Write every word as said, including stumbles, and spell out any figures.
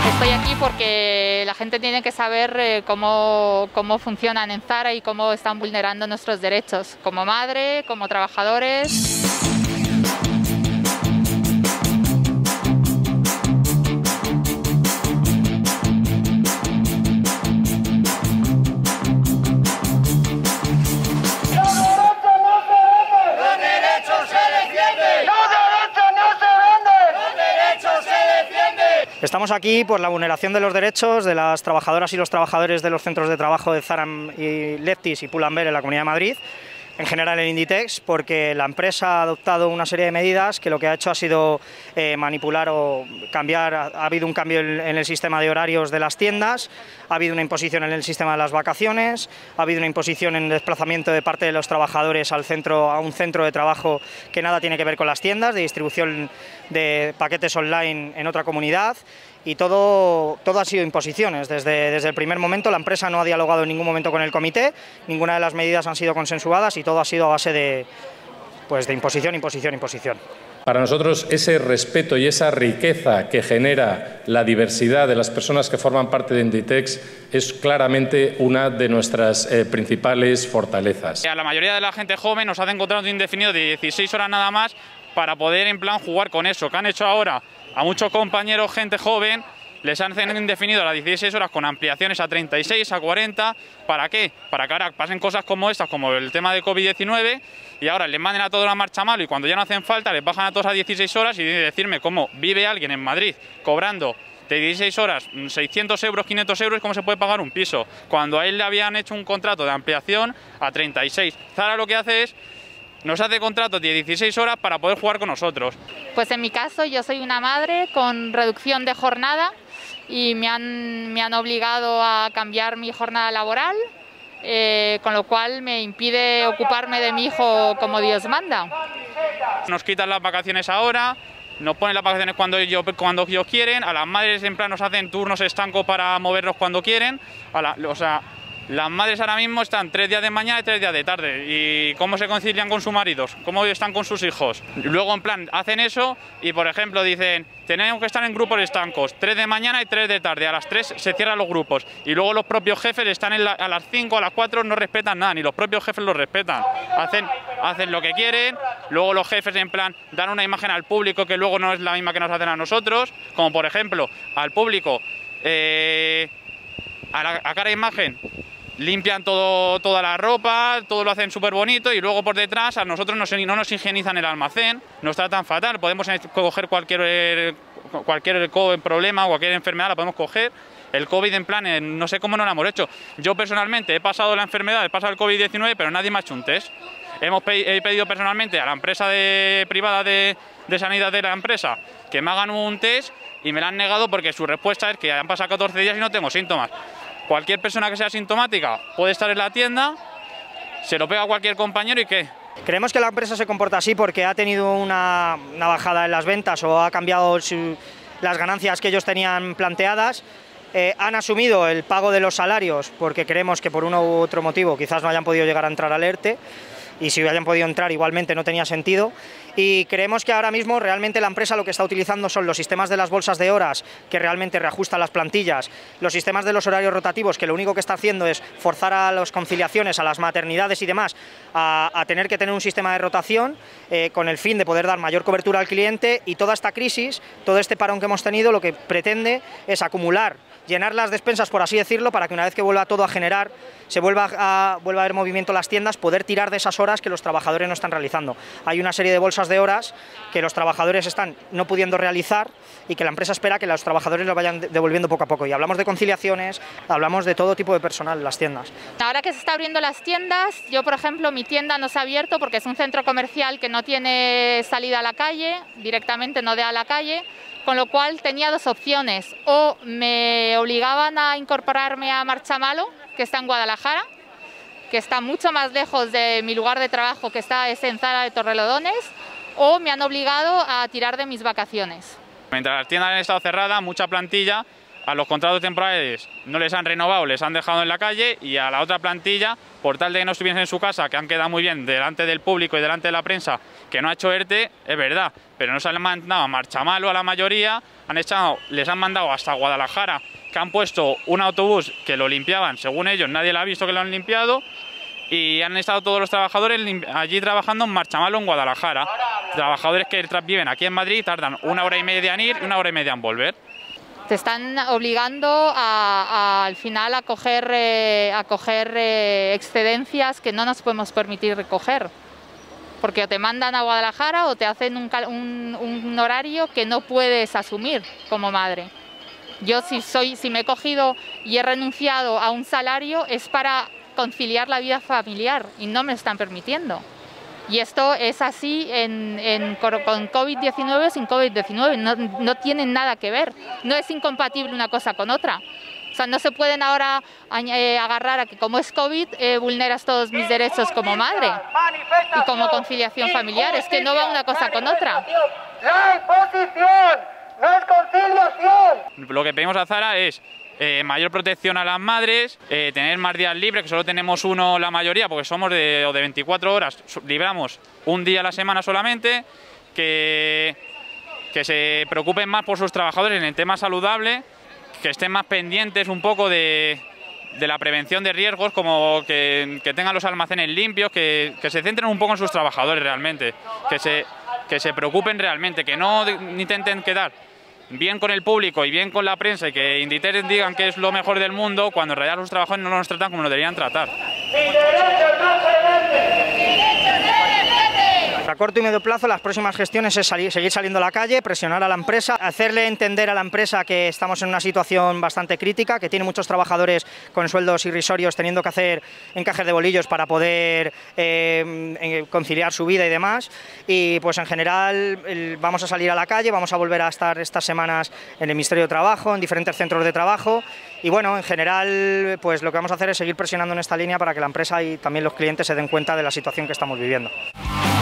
Estoy aquí porque la gente tiene que saber eh, cómo, cómo funcionan en Zara y cómo están vulnerando nuestros derechos, como madre, como trabajadores. Estamos aquí por la vulneración de los derechos de las trabajadoras y los trabajadores de los centros de trabajo de Zara y Leptis y Pull&Bear en la Comunidad de Madrid, en general en Inditex, porque la empresa ha adoptado una serie de medidas que lo que ha hecho ha sido eh, manipular o cambiar. Ha, ha habido un cambio en, en el sistema de horarios de las tiendas, ha habido una imposición en el sistema de las vacaciones, ha habido una imposición en el desplazamiento de parte de los trabajadores al centro, a un centro de trabajo que nada tiene que ver con las tiendas, de distribución de paquetes online en otra comunidad. Y todo, todo ha sido imposiciones. Desde, desde el primer momento la empresa no ha dialogado en ningún momento con el comité, ninguna de las medidas han sido consensuadas y todo ha sido a base de, pues, de imposición, imposición, imposición. Para nosotros ese respeto y esa riqueza que genera la diversidad de las personas que forman parte de Inditex es claramente una de nuestras eh, principales fortalezas. A la mayoría de la gente joven nos hacen contratos indefinidos de dieciséis horas nada más para poder en plan jugar con eso. ¿Qué han hecho ahora? A muchos compañeros, gente joven, les han indefinido las dieciséis horas con ampliaciones a treinta y seis, a cuarenta. ¿Para qué? Para que ahora pasen cosas como estas, como el tema de COVID diecinueve, y ahora les manden a todos la marcha malo y cuando ya no hacen falta les bajan a todos a dieciséis horas y decirme cómo vive alguien en Madrid cobrando de dieciséis horas seiscientos euros, quinientos euros, cómo se puede pagar un piso, cuando a él le habían hecho un contrato de ampliación a treinta y seis. Zara lo que hace es nos hace contratos de dieciséis horas para poder jugar con nosotros. Pues en mi caso yo soy una madre con reducción de jornada y me han, me han obligado a cambiar mi jornada laboral, eh, con lo cual me impide ocuparme de mi hijo como Dios manda. Nos quitan las vacaciones ahora, nos ponen las vacaciones cuando ellos, cuando ellos quieren, a las madres en plan nos hacen turnos estancos para movernos cuando quieren, a la, o sea, las madres ahora mismo están tres días de mañana y tres días de tarde. ¿Y cómo se concilian con sus maridos? ¿Cómo están con sus hijos? Y luego, en plan, hacen eso y, por ejemplo, dicen tenemos que estar en grupos estancos, tres de mañana y tres de tarde. A las tres se cierran los grupos. Y luego los propios jefes están en la, a las cinco, a las cuatro, no respetan nada, ni los propios jefes los respetan. Hacen, hacen lo que quieren, luego los jefes, en plan, dan una imagen al público que luego no es la misma que nos hacen a nosotros. Como, por ejemplo, al público, eh, a, la, a cara de imagen, limpian todo, toda la ropa, todo lo hacen súper bonito y luego por detrás a nosotros nos, no nos higienizan el almacén, nos tratan fatal, podemos coger cualquier, cualquier problema o cualquier enfermedad, la podemos coger. El COVID en plan, no sé cómo no lo hemos hecho. Yo personalmente he pasado la enfermedad, he pasado el COVID diecinueve, pero nadie me ha hecho un test. Hemos he pedido personalmente a la empresa de, privada de, de sanidad de la empresa que me hagan un test y me lo han negado porque su respuesta es que han pasado catorce días y no tengo síntomas. Cualquier persona que sea sintomática puede estar en la tienda, se lo pega a cualquier compañero y ¿qué? Creemos que la empresa se comporta así porque ha tenido una, una bajada en las ventas o ha cambiado su, las ganancias que ellos tenían planteadas. Eh, han asumido el pago de los salarios porque creemos que por uno u otro motivo quizás no hayan podido llegar a entrar al ERTE y si hayan podido entrar igualmente no tenía sentido. Y creemos que ahora mismo realmente la empresa lo que está utilizando son los sistemas de las bolsas de horas que realmente reajustan las plantillas, los sistemas de los horarios rotativos que lo único que está haciendo es forzar a las conciliaciones, a las maternidades y demás a, a tener que tener un sistema de rotación eh, con el fin de poder dar mayor cobertura al cliente, y toda esta crisis, todo este parón que hemos tenido lo que pretende es acumular, llenar las despensas, por así decirlo, para que una vez que vuelva todo a generar, se vuelva a, vuelva a haber movimiento en las tiendas, poder tirar de esas horas que los trabajadores no están realizando. Hay una serie de bolsas de horas que los trabajadores están no pudiendo realizar y que la empresa espera que los trabajadores lo vayan devolviendo poco a poco. Y hablamos de conciliaciones, hablamos de todo tipo de personal en las tiendas. Ahora que se está abriendo las tiendas, yo por ejemplo mi tienda no se ha abierto porque es un centro comercial que no tiene salida a la calle, directamente no da a la calle, con lo cual tenía dos opciones: o me obligaban a incorporarme a Marchamalo, que está en Guadalajara, que está mucho más lejos de mi lugar de trabajo, que está es en Zara de Torrelodones, o me han obligado a tirar de mis vacaciones. Mientras las tiendas han estado cerradas, mucha plantilla a los contratos temporales no les han renovado, les han dejado en la calle, y a la otra plantilla, por tal de que no estuviesen en su casa, que han quedado muy bien delante del público y delante de la prensa, que no ha hecho ERTE, es verdad, pero no se han mandado a marchamalo a la mayoría, han echado, les han mandado hasta Guadalajara, que han puesto un autobús que lo limpiaban, según ellos nadie lo ha visto que lo han limpiado, y han estado todos los trabajadores allí trabajando en marchamalo en Guadalajara. Trabajadores que viven aquí en Madrid tardan una hora y media en ir y una hora y media en volver. Te están obligando a, a, al final a coger, eh, a coger eh, excedencias que no nos podemos permitir recoger, porque o te mandan a Guadalajara o te hacen un, un, un horario que no puedes asumir como madre. Yo si, soy, si me he cogido y he renunciado a un salario es para conciliar la vida familiar y no me están permitiendo. Y esto es así en, en, con COVID diecinueve o sin COVID diecinueve, no, no tienen nada que ver, no es incompatible una cosa con otra. O sea, no se pueden ahora eh, agarrar a que como es COVID eh, vulneras todos mis derechos como madre y como conciliación familiar, es que no va una cosa con otra. La imposición no es conciliación. Lo que pedimos a Zara es Eh, mayor protección a las madres, eh, tener más días libres, que solo tenemos uno la mayoría, porque somos de, de veinticuatro horas, libramos un día a la semana solamente, que, que se preocupen más por sus trabajadores en el tema saludable, que estén más pendientes un poco de, de la prevención de riesgos, como que, que tengan los almacenes limpios, que, que se centren un poco en sus trabajadores realmente, que se, que se preocupen realmente, que no intenten quedar bien con el público y bien con la prensa y que Inditex digan que es lo mejor del mundo cuando en realidad los trabajadores no nos tratan como nos deberían tratar. A corto y medio plazo, las próximas gestiones es salir, seguir saliendo a la calle, presionar a la empresa, hacerle entender a la empresa que estamos en una situación bastante crítica, que tiene muchos trabajadores con sueldos irrisorios teniendo que hacer encajes de bolillos para poder eh, conciliar su vida y demás. Y pues en general el, vamos a salir a la calle, vamos a volver a estar estas semanas en el Ministerio de Trabajo, en diferentes centros de trabajo. Y bueno, en general pues lo que vamos a hacer es seguir presionando en esta línea para que la empresa y también los clientes se den cuenta de la situación que estamos viviendo.